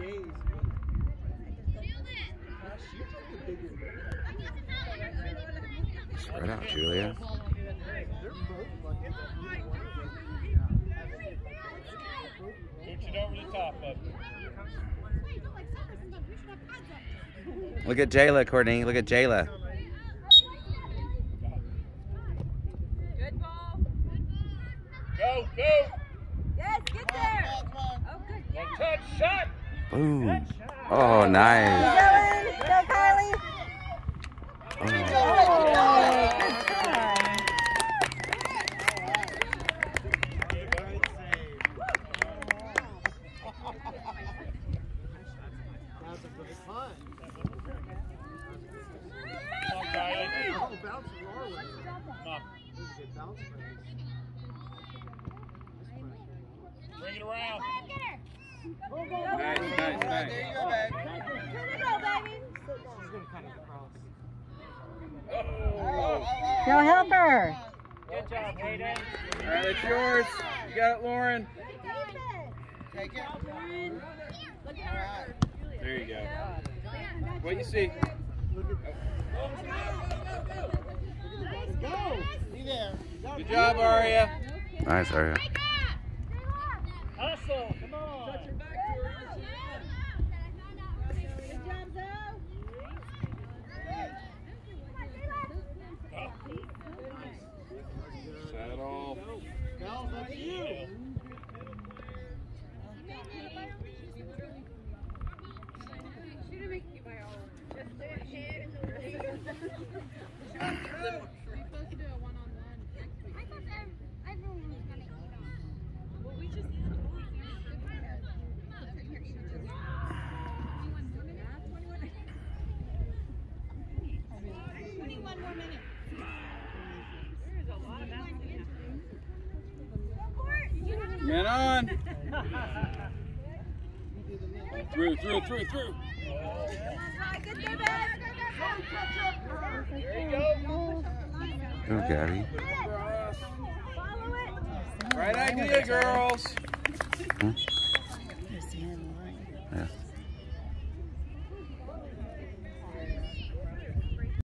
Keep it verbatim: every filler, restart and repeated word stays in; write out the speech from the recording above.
days. Spread out, Julia. Push it over the top of it. Look at Jayla, Courtney. Look at Jayla. Good ball. Go, go. Yes, get there. Oh, good. One touch shot. Boom. Oh, nice. Go, Kylie. Oh. Oh, good try. That's a good punt. Come on, Kylie. Oh, bounce from our way. Come on. This is a good bounce for us. Bring it around. Nice, nice, nice. Here you go, baby. She's going to cut it across. Oh. Go help her. Good job, Hayden. All right, it's yours. You got it, Lauren. Take it. There you go. What you see? Go! Be there. Good job, Aria. Nice, Aria. Hustle. Come on. Good job, Zoe. Settle. Val, that's you. Man on. Through, through, through, through. Go, Gabby. Follow it. Right idea, girls. Hmm?